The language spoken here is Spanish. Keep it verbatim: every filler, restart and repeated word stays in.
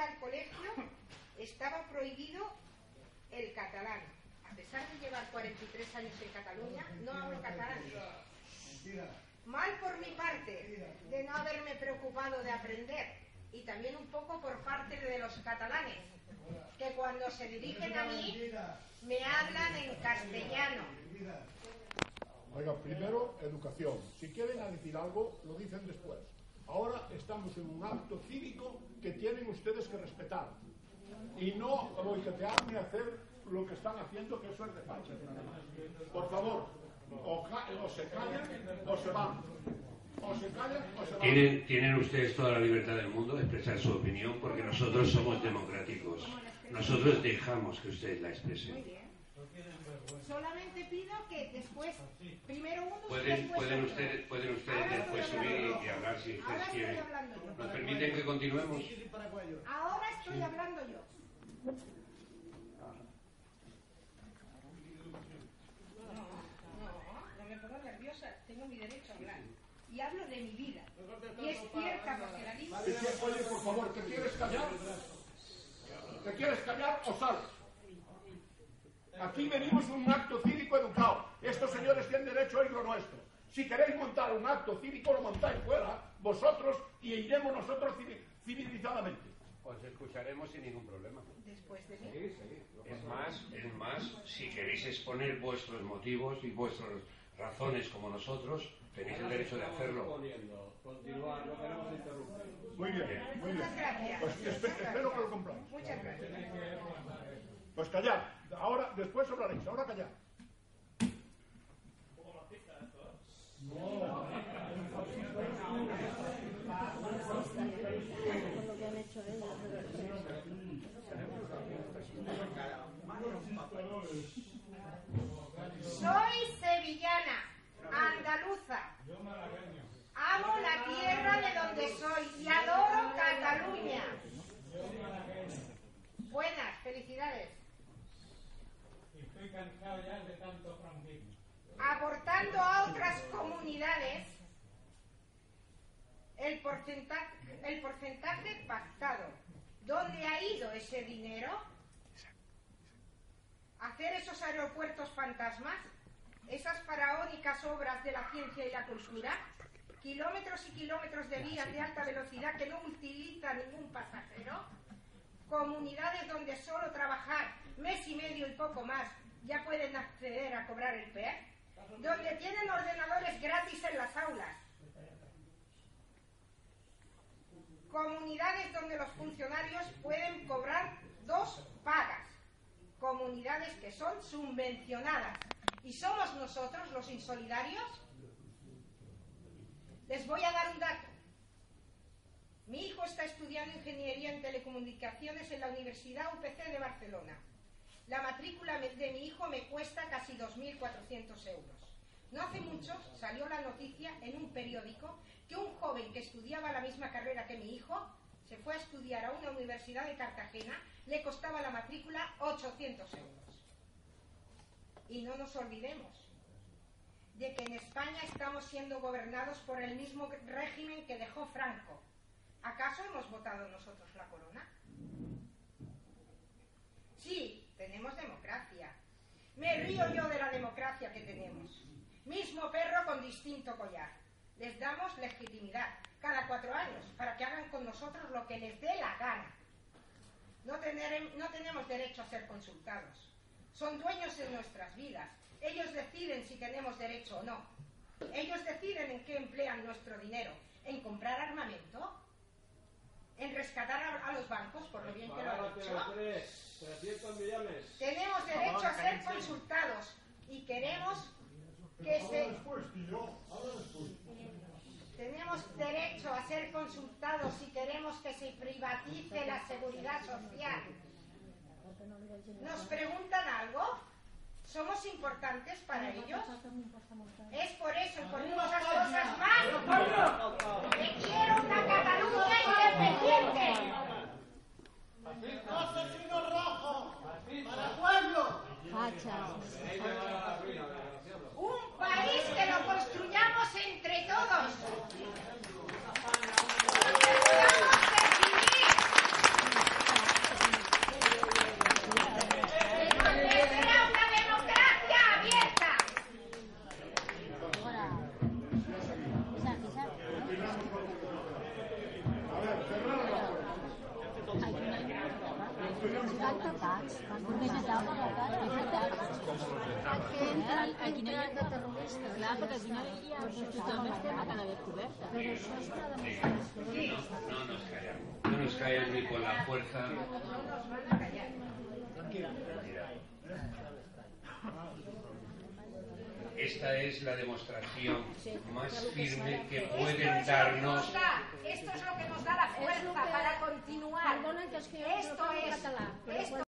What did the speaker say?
al colegio estaba prohibido el catalán. A pesar de llevar cuarenta y tres años en Cataluña, no hablo catalán. Mal por mi parte de no haberme preocupado de aprender, y también un poco por parte de los catalanes, que cuando se dirigen a mí me hablan en castellano. Oiga, primero, educación. Si quieren decir algo, lo dicen después. Ahora estamos en un acto cívico que tienen ustedes que respetar. Y no boicotear ni hacer lo que están haciendo, que eso es de facha. Por favor, o, o se callan o se van. O se callan o se van. Tienen, tienen ustedes toda la libertad del mundo de expresar su opinión, porque nosotros somos democráticos. Nosotros dejamos que ustedes la expresen. Muy bien. Solamente pido que después, primero uno y Pueden, después pueden otro. ustedes, pueden ustedes después subir y hablar si ustedes quieren. ¿Nos permiten que continuemos? Ahora estoy hablando yo. No, no, no me pongo nerviosa. Tengo mi derecho a hablar. Y hablo de mi vida. Y es cierta porque la digo. Oye, por favor, ¿te quieres callar? ¿Te quieres callar o sales? Aquí venimos a un acto cívico educado. Estos señores tienen derecho a oír lo nuestro. Si queréis montar un acto cívico, lo montáis fuera, vosotros, y iremos nosotros civilizadamente. Os escucharemos sin ningún problema. Después de mí. Sí, sí. Es más, es más, si queréis exponer vuestros motivos y vuestras razones como nosotros, tenéis el derecho de hacerlo. Continuar, no queremos interrumpir. Muy bien, muy bien. Muchas gracias. Pues espe- espero que lo compramos. Muchas gracias. Pues callad. Ahora, después hablaréis. Ahora callad. Soy sevillana, andaluza. Amo la tierra de donde soy y adoro Cataluña. Buenas, felicidades. Estoy cansado ya de tanto franquismo. Aportando a otras comunidades el porcentaje, el porcentaje pactado. ¿Dónde ha ido ese dinero? ¿Hacer esos aeropuertos fantasmas? ¿Esas faraónicas obras de la ciencia y la cultura? ¿Kilómetros y kilómetros de vías de alta velocidad que no utiliza ningún pasajero? ¿Comunidades donde solo trabajar mes y medio y poco más ya pueden acceder a cobrar el P E R? ¿Donde tienen ordenadores gratis en las aulas? Comunidades donde los funcionarios pueden cobrar dos pagas. Comunidades que son subvencionadas. ¿Y somos nosotros los insolidarios? Les voy a dar un dato. Mi hijo está estudiando Ingeniería en Telecomunicaciones en la Universidad U P C de Barcelona. La matrícula de mi hijo me cuesta casi dos mil cuatrocientos euros. No hace mucho salió la noticia en un periódico que un joven que estudiaba la misma carrera que mi hijo se fue a estudiar a una universidad de Cartagena, le costaba la matrícula ochocientos euros. Y no nos olvidemos de que en España estamos siendo gobernados por el mismo régimen que dejó Franco. ¿Acaso hemos votado nosotros la corona? Sí, tenemos democracia. Me río yo de la democracia que tenemos. Mismo perro con distinto collar. Les damos legitimidad cada cuatro años para que hagan con nosotros lo que les dé la gana. No, tener, no tenemos derecho a ser consultados. Son dueños de nuestras vidas. Ellos deciden si tenemos derecho o no. Ellos deciden en qué emplean nuestro dinero. ¿En comprar armamento? ¿En rescatar a, a los bancos, por lo bien que lo han hecho? trescientos millones. Tenemos derecho a ser consultados y queremos que se... Tenemos derecho a ser consultados y queremos que se privatice la seguridad social. ¿Nos preguntan algo? ¿Somos importantes para ellos? Es por eso y por muchas cosas más que quiero una Cataluña independiente. ¡Asesino rojo! ¡Para el pueblo! Un país que lo construyamos entre todos. Donde podamos decidir estan tapats. Només estan tapats. Aquí no hi ha de terroristes. Clar, perquè aquí no hi ha... Tothom estem a cada descoberta. Però això és una demostració. No, no nos callan. No nos callan ni con la fuerza. No nos van a callar. Esta es la demostración más firme que Esto pueden es lo que darnos. nos da, esto es lo que nos da la fuerza para continuar. Perdona que és que jo Esto no parlo es, català, però esto